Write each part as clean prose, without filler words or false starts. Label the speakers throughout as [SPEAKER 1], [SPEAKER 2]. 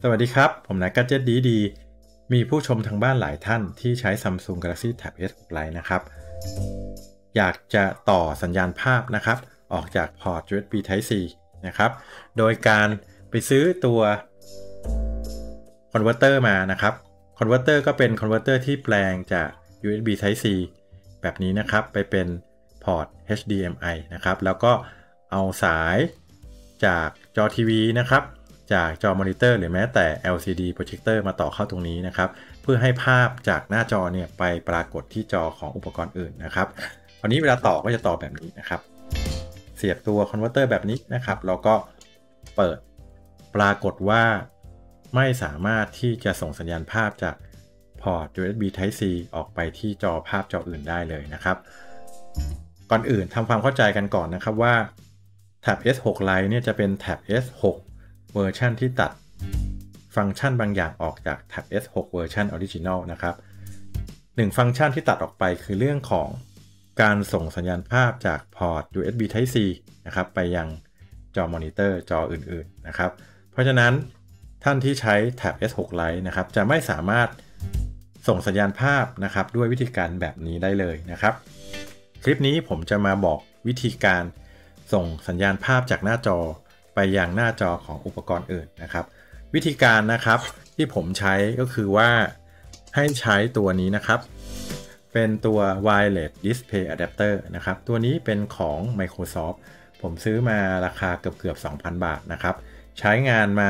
[SPEAKER 1] สวัสดีครับผมนักกัจเจ็ตดีมีผู้ชมทางบ้านหลายท่านที่ใช้ Samsung Galaxy Tab S6 Lite นะครับอยากจะต่อสัญญาณภาพนะครับออกจากพอร์ต USB Type C นะครับโดยการไปซื้อตัวคอนเวอร์เตอร์มานะครับคอนเวอร์เตอร์ก็เป็นคอนเวอร์เตอร์ที่แปลงจาก USB Type C แบบนี้นะครับไปเป็นพอร์ต HDMI นะครับแล้วก็เอาสายจากจอทีวีนะครับจากจอมอนิเตอร์หรือแม้แต่ LCD โปรเจคเตอร์มาต่อเข้าตรงนี้นะครับเพื่อให้ภาพจากหน้าจอเนี่ยไปปรากฏที่จอของอุปกรณ์อื่นนะครับคราวนี้เวลาต่อก็จะต่อแบบนี้นะครับเสียบตัวคอนเวอร์เตอร์แบบนี้นะครับแล้วก็เปิดปรากฏว่าไม่สามารถที่จะส่งสัญญาณภาพจากพอร์ต USB Type C ออกไปที่จอภาพจออื่นได้เลยนะครับก่อนอื่นทำความเข้าใจกันก่อนนะครับว่า Tab S6 Lite เนี่ยจะเป็น Tab S6 เวอร์ชันที่ตัดฟังก์ชันบางอย่างออกจาก Tab S6 เวอร์ชันออริจินอลนะครับ1ฟังก์ชันที่ตัดออกไปคือเรื่องของการส่งสัญญาณภาพจากพอร์ต USB Type C นะครับไปยังจอมอนิเตอร์จออื่นๆนะครับเพราะฉะนั้นท่านที่ใช้ Tab S6 Lite นะครับจะไม่สามารถส่งสัญญาณภาพนะครับด้วยวิธีการแบบนี้ได้เลยนะครับคลิปนี้ผมจะมาบอกวิธีการส่งสัญญาณภาพจากหน้าจอไปยังหน้าจอของอุปกรณ์อื่นนะครับวิธีการนะครับที่ผมใช้ก็คือว่าให้ใช้ตัวนี้นะครับเป็นตัว Wireless Display Adapter นะครับตัวนี้เป็นของ Microsoft ผมซื้อมาราคาเกือบ 2,000 บาทนะครับใช้งานมา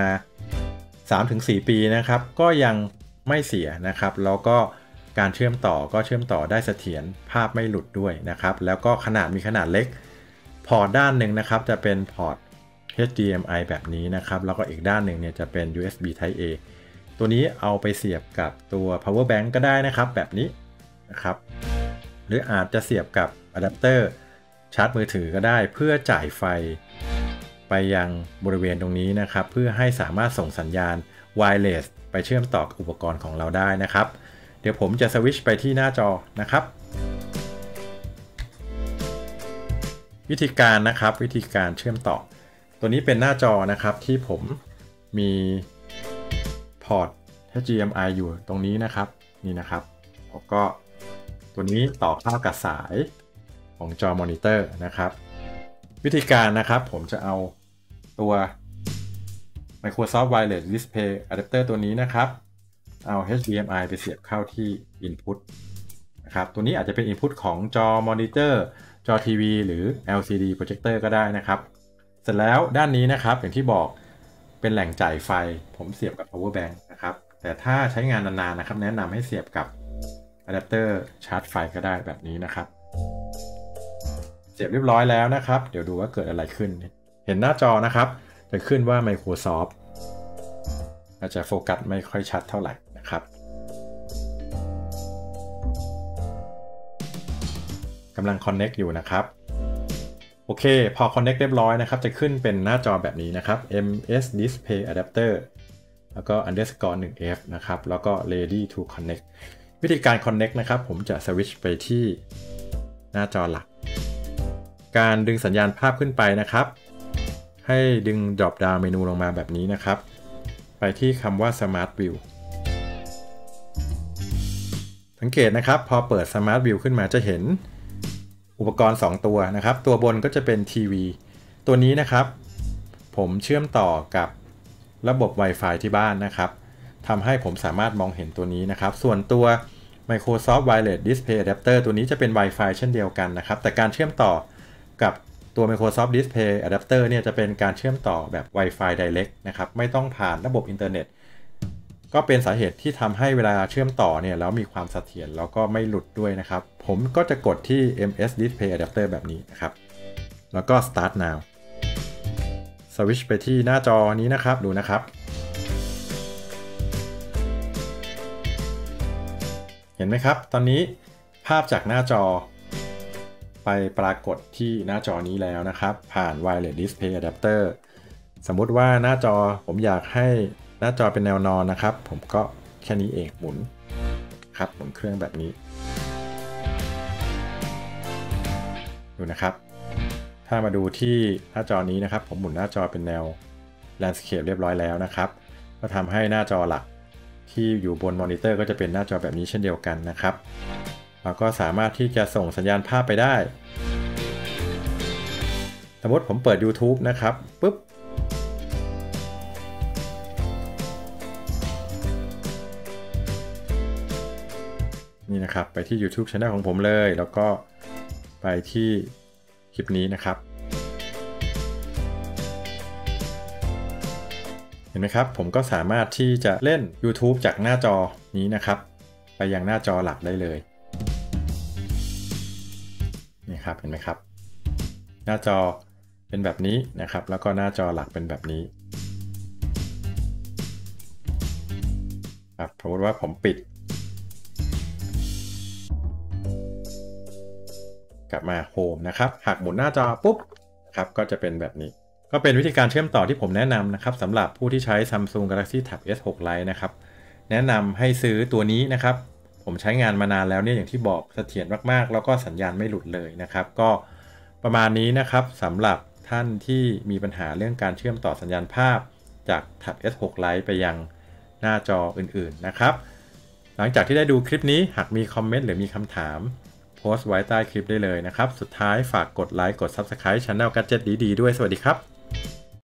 [SPEAKER 1] 3-4 ปีนะครับก็ยังไม่เสียนะครับแล้วก็การเชื่อมต่อก็เชื่อมต่อได้เสถียรภาพไม่หลุดด้วยนะครับแล้วก็มีขนาดเล็กพอร์ตด้านหนึ่งนะครับจะเป็นพอร์ต HDMI แบบนี้นะครับแล้วก็อีกด้านหนึ่งเนี่ยจะเป็น USB Type A ตัวนี้เอาไปเสียบกับตัว power bank ก็ได้นะครับแบบนี้นะครับหรืออาจจะเสียบกับอะแดปเตอร์ชาร์จมือถือก็ได้เพื่อจ่ายไฟไปยังบริเวณตรงนี้นะครับเพื่อให้สามารถส่งสัญญาณ wireless ไปเชื่อมต่อกับอุปกรณ์ของเราได้นะครับเดี๋ยวผมจะสวิตช์ไปที่หน้าจอนะครับวิธีการนะครับวิธีการเชื่อมต่อตัวนี้เป็นหน้าจอนะครับที่ผมมีพอร์ต HDMI อยู่ตรงนี้นะครับนี่นะครับแล้วก็ตัวนี้ต่อเข้ากับสายของจอมอนิเตอร์นะครับวิธีการนะครับผมจะเอาตัว Microsoft Wireless Display Adapter ตัวนี้นะครับเอา HDMI ไปเสียบเข้าที่ Input นะครับตัวนี้อาจจะเป็น Input ของจอมอนิเตอร์จอทีวีหรือ LCD โปรเจคเตอร์ก็ได้นะครับเสร็จแล้วด้านนี้นะครับอย่างที่บอกเป็นแหล่งจ่ายไฟผมเสียบกับ power bank นะครับแต่ถ้าใช้งานนานๆนะครับแนะนำให้เสียบกับอะแดปเตอร์ชาร์จไฟก็ได้แบบนี้นะครับเสียบเรียบร้อยแล้วนะครับเดี๋ยวดูว่าเกิดอะไรขึ้นเห็นหน้าจอนะครับจะขึ้นว่า Microsoft อาจจะโฟกัสไม่ค่อยชัดเท่าไหร่นะครับกำลัง Connect อยู่นะครับโอเคพอ Connect เรียบร้อยนะครับจะขึ้นเป็นหน้าจอแบบนี้นะครับ MS Display Adapter แล้วก็ underscore 1F นะครับแล้วก็ ready to connect วิธีการ connect นะครับผมจะสวิตช์ไปที่หน้าจอหลักการดึงสัญญาณภาพขึ้นไปนะครับให้ดึง drop down เมนูลงมาแบบนี้นะครับไปที่คำว่า Smart View สังเกตนะครับพอเปิด Smart View ขึ้นมาจะเห็นอุปกรณ์2ตัวนะครับตัวบนก็จะเป็นทีวีตัวนี้นะครับผมเชื่อมต่อกับระบบ Wi-Fi ที่บ้านนะครับทำให้ผมสามารถมองเห็นตัวนี้นะครับส่วนตัว Microsoft Wireless Display Adapter ตัวนี้จะเป็น Wi-Fi เช่นเดียวกันนะครับแต่การเชื่อมต่อกับตัว Microsoft Display Adapter เนี่ยจะเป็นการเชื่อมต่อแบบ Wi-Fi Direct นะครับไม่ต้องผ่านระบบอินเทอร์เน็ตก็เป็นสาเหตุที่ทำให้เวลาเชื่อมต่อเนี่ยแล้วมีความเสถียรแล้วก็ไม่หลุดด้วยนะครับผมก็จะกดที่ MS Display Adapter แบบนี้นะครับแล้วก็ Start Now สวิตช์ไปที่หน้าจอนี้นะครับดูนะครับเห็นไหมครับตอนนี้ภาพจากหน้าจอไปปรากฏที่หน้าจอนี้แล้วนะครับผ่าน Wireless Display Adapter สมมุติว่าหน้าจอผมอยากให้หน้าจอเป็นแนวนอนนะครับผมก็แค่นี้เองหมุนครับหมุนเครื่องแบบนี้ดูนะครับถ้ามาดูที่หน้าจอนี้นะครับผมหมุนหน้าจอเป็นแนว Landscape เรียบร้อยแล้วนะครับก็ทำให้หน้าจอหลักที่อยู่บนมอนิเตอร์ก็จะเป็นหน้าจอแบบนี้เช่นเดียวกันนะครับเราก็สามารถที่จะส่งสัญญาณภาพไปได้สมมติผมเปิด YouTube นะครับปุ๊บนี่นะครับไปที่ YouTube Channel ของผมเลยแล้วก็ไปที่คลิปนี้นะครับเห็นไหมครับผมก็สามารถที่จะเล่น YouTube จากหน้าจอนี้นะครับไปยังหน้าจอหลักได้เลยนี่ครับเห็นไหมครับหน้าจอเป็นแบบนี้นะครับแล้วก็หน้าจอหลักเป็นแบบนี้ครับสมมติว่าผมปิดกลับมาโฮมนะครับหากหมุนหน้าจอปุ๊บครับก็จะเป็นแบบนี้ก็เป็นวิธีการเชื่อมต่อที่ผมแนะนำนะครับสำหรับผู้ที่ใช้ Samsung Galaxy Tab S6 Lite นะครับแนะนำให้ซื้อตัวนี้นะครับผมใช้งานมานานแล้วเนี่ยอย่างที่บอกเสถียรมากๆแล้วก็สัญญาณไม่หลุดเลยนะครับก็ประมาณนี้นะครับสำหรับท่านที่มีปัญหาเรื่องการเชื่อมต่อสัญญาณภาพจาก Tab S6 Lite ไปยังหน้าจออื่นๆนะครับหลังจากที่ได้ดูคลิปนี้หากมีคอมเมนต์หรือมีคำถามโพสต์ไว้ใต้คลิปได้เลยนะครับสุดท้ายฝากกดไลค์กด Subscribe Channel Gadget ดีๆด้วยสวัสดีครับ